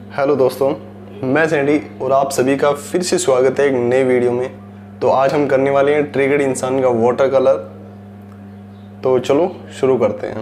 Hello दोस्तों, मैं Sandy और आप सभी का फिर से स्वागत है एक नए वीडियो में। तो आज हम करने वाले हैं ट्रिगर्ड इंसान का वाटर कलर। तो चलो शुरू करते हैं।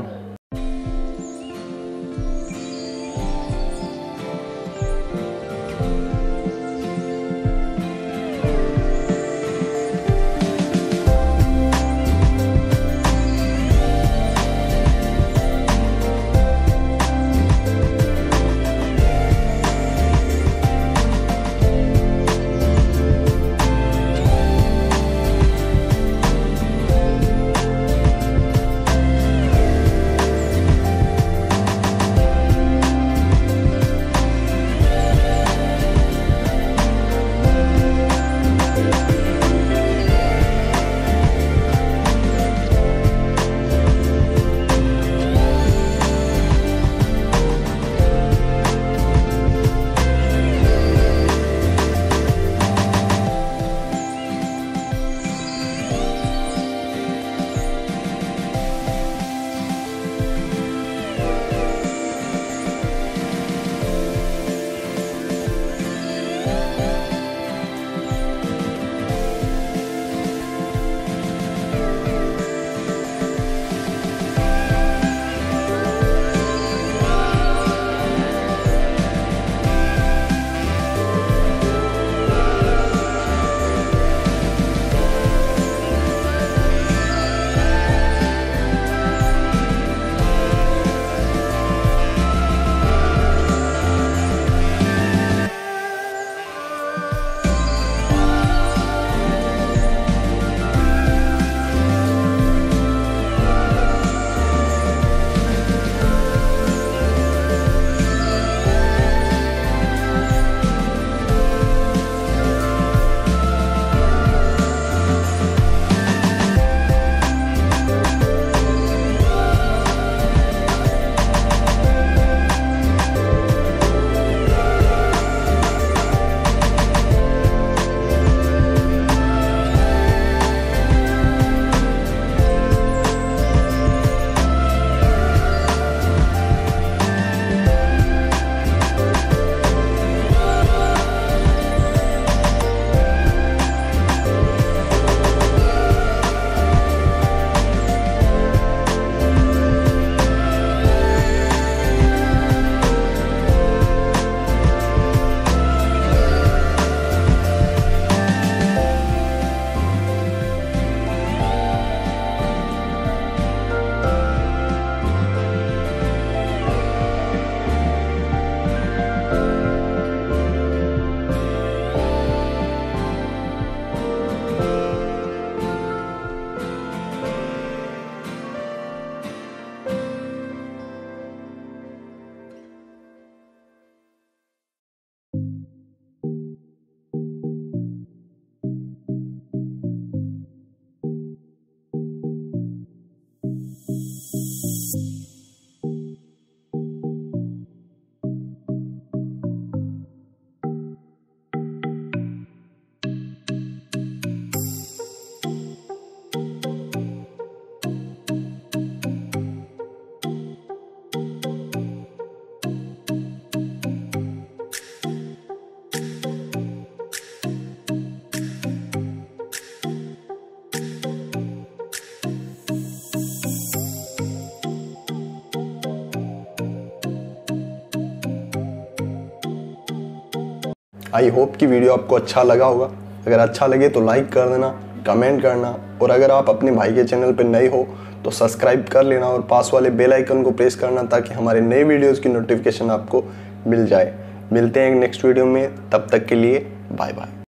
आई होप कि वीडियो आपको अच्छा लगा होगा। अगर अच्छा लगे तो लाइक कर देना, कमेंट करना, और अगर आप अपने भाई के चैनल पर नए हो तो सब्सक्राइब कर लेना और पास वाले बेल आइकन को प्रेस करना ताकि हमारे नए वीडियोज़ की नोटिफिकेशन आपको मिल जाए। मिलते हैं एक नेक्स्ट वीडियो में, तब तक के लिए बाय बाय।